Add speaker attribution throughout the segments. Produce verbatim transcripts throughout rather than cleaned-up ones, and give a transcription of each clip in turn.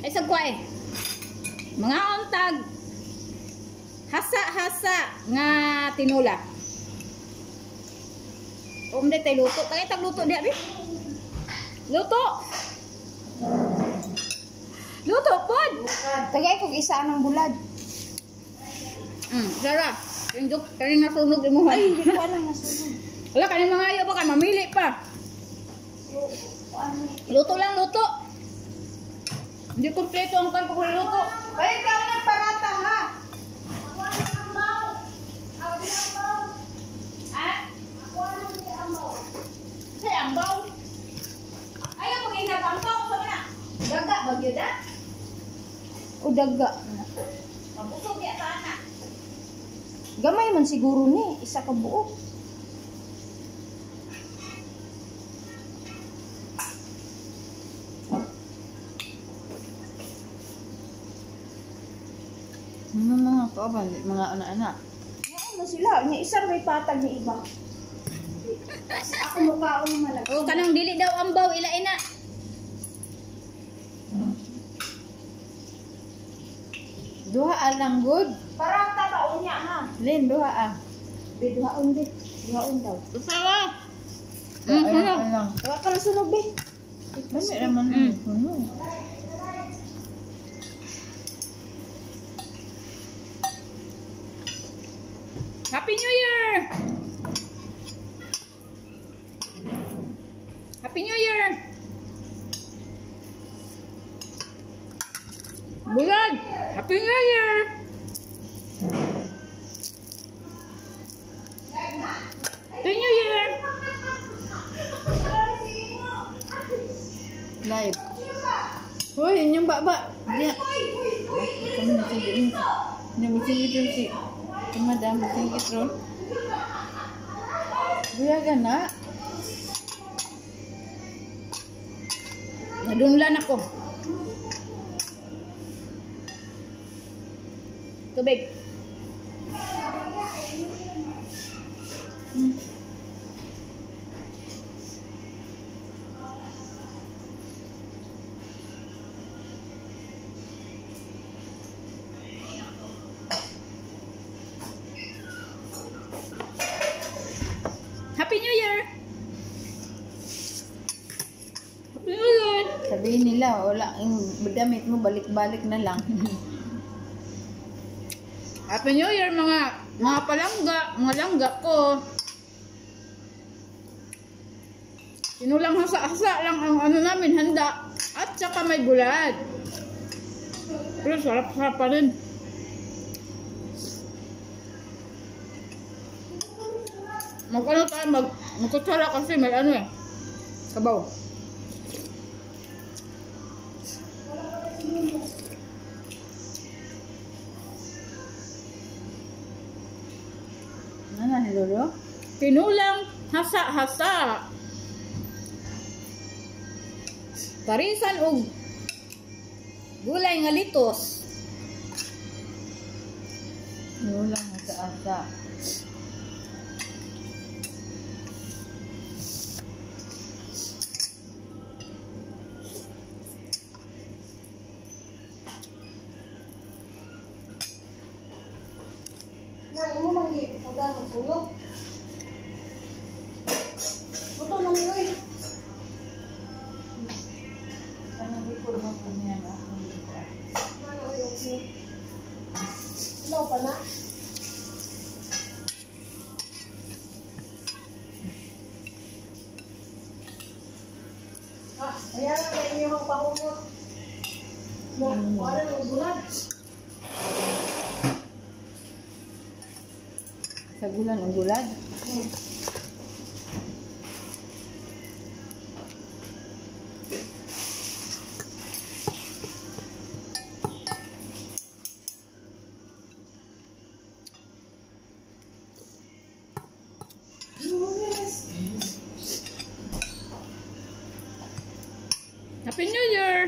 Speaker 1: Ay sagwa eh. Mga untag. Hasa-hasa nga tinula. Um di tay luto. Kaya tag luto di abi. Luto. Luto pod.
Speaker 2: Tagay kog isa anong bulad.
Speaker 1: Hmm, Zara. Yung duk, kani nasunog imo.
Speaker 2: Ay, hindi ko alam nasunog.
Speaker 1: Wala kani mga ayo pa kan mamili pa. Luto lang luto. Hindi kompleto ang kan kung luto.
Speaker 2: Ay, ikaw nagparata ha.
Speaker 1: Say ambaw. Ayaw mo ingat ambaw sa mana. Daga bagyo da.
Speaker 2: O daga.
Speaker 1: Mabusog ya ta anak.
Speaker 2: Gamay man siguro ni, isa ka buo.
Speaker 3: Mga mga kauban, mga anak-anak.
Speaker 2: Oo na sila, ni isa may patag ni iba. Ako mukha ako malaki.
Speaker 1: Oh, kanang dili daw ambaw ila ina.
Speaker 3: Duha alang good.
Speaker 2: Parang tataon niya ha.
Speaker 3: Lin, duha ah.
Speaker 2: Be, duhaon be. Duhaon daw.
Speaker 1: Usawa.
Speaker 3: Mm,
Speaker 1: Mm,
Speaker 3: alang,
Speaker 1: ano?
Speaker 3: alang.
Speaker 2: Wala ka na sunog be.
Speaker 3: Mami naman.
Speaker 1: Mm.
Speaker 3: Ano?
Speaker 1: Happy New Year! Happy New Year! Bulan! Happy New Year! Happy New Year!
Speaker 3: Live. Hoy, inyong baba. Diya. Kami nasigit ni. Nasigit ron si. Madam, nasigit ron. Buyagan na.
Speaker 1: Nadunlan ako. Tubig.
Speaker 3: Hmm.
Speaker 1: Happy New Year! Happy New Year!
Speaker 3: Sabihin nila, wala, yung damit mo, balik-balik na lang.
Speaker 1: Happy New Year mga mga palangga, mga langga ko. Sinulang hasa-hasa lang ang ano namin, handa. At saka may bulad. Pero sarap-sarap pa rin. Mag ano tayo, mag magkutsara kasi may ano eh. Sabaw.
Speaker 3: Ano, Lolo?
Speaker 1: Tinulang hasa-hasa. Parisan og gulay nga litos.
Speaker 3: Nulang asa-asa.
Speaker 2: Na, imo mangi. Huwag ang sulog. Ito nang yoy.
Speaker 3: Ano, before mo po niya na ako dito.
Speaker 2: Ano yung si? Ilaw pa na? Ah, ayan na yung inyong pahumot. Mo, wala ng bulan.
Speaker 3: Sa gulan, ang gulad.
Speaker 2: Hmm.
Speaker 1: Happy New Year!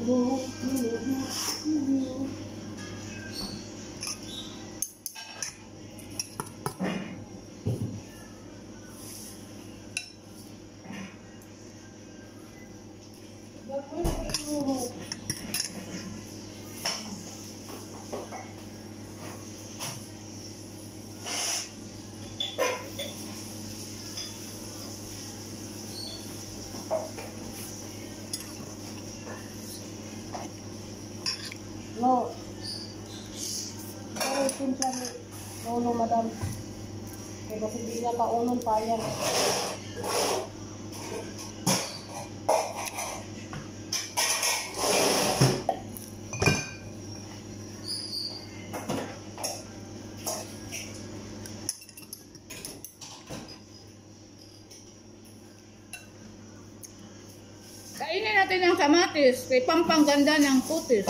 Speaker 2: No. Pero simpla ni Lolo, madam. Kaya kasi di niya kaunon pa yan.
Speaker 1: Kainin natin ang kamatis, kay pampang-ganda ng kutis.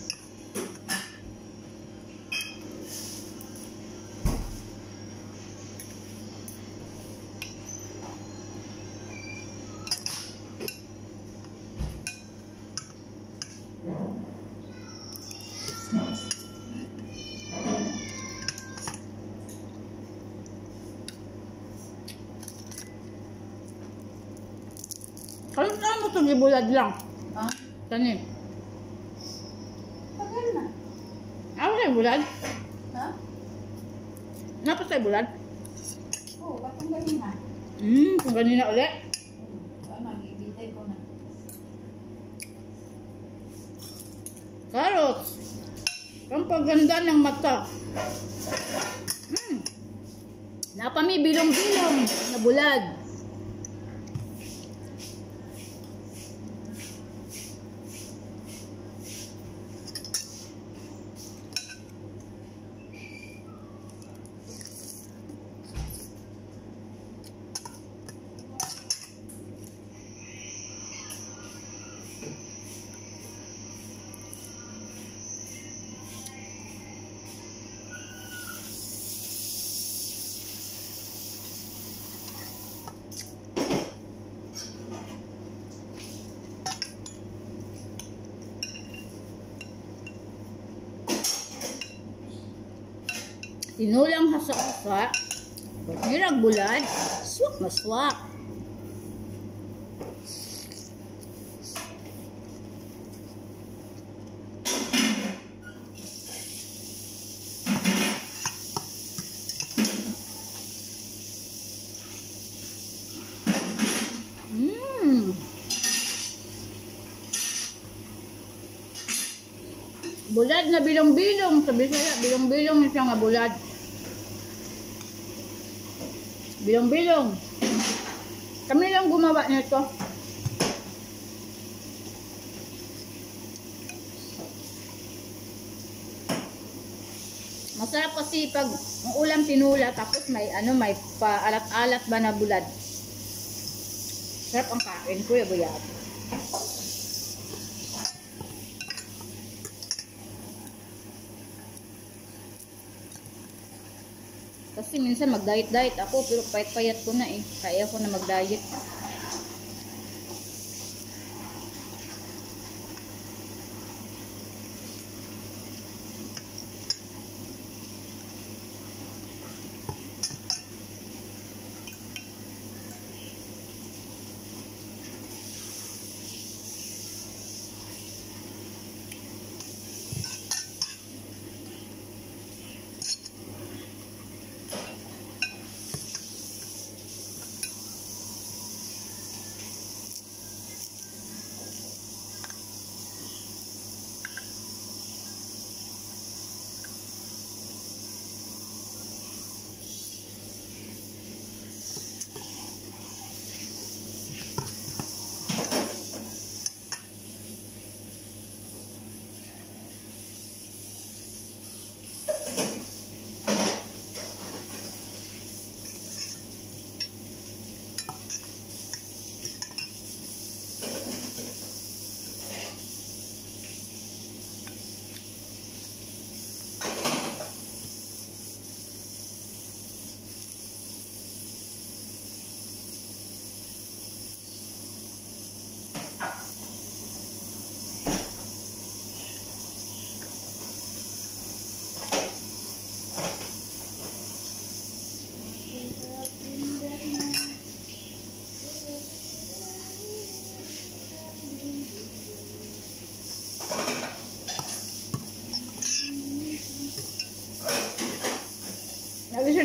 Speaker 1: Ano na mo itong ibulad lang?
Speaker 3: Ha?
Speaker 1: Tanim.
Speaker 2: Tagal na.
Speaker 1: Ako sa ibulad?
Speaker 2: Ha?
Speaker 1: Napa sa ibulad?
Speaker 2: Oo, batang galing na.
Speaker 1: Hmm, kung ganina ulit.
Speaker 3: Ano, ibitay ko na.
Speaker 1: Carrots. Pampaganda ng mata. Hmm. Napami bilong-bilong na bulad. Tinulang hasa-hasa, hirag bulad, swak maswak. Mmm. Bulad na bilong-bilong, sabi saya, bilong-bilong siya nga bulad. Bilong-bilong. Kami lang gumawa nito. Masarap kasi pag ang ulam tinula tapos may ano, may paalat-alat ba na bulad. Sarap ang kain ko, yabuyab. Kasi minsan mag-diet-diet ako pero payat-payat ko na eh. Kaya ko na mag-diet.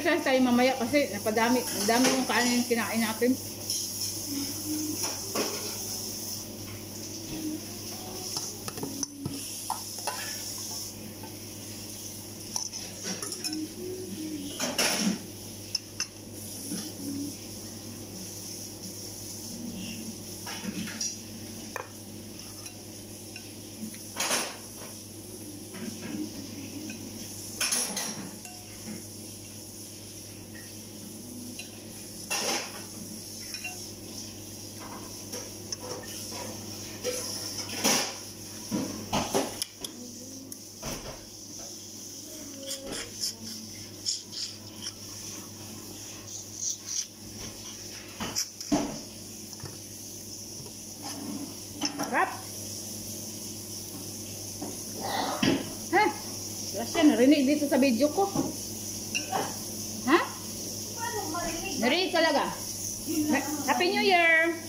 Speaker 1: mag-exercise tayo mamaya kasi napadami, ang dami yung kanin yung kinain natin. Sarap. Ha? Wala siya narinig dito sa video ko. Ha? Narinig talaga. Happy New Year!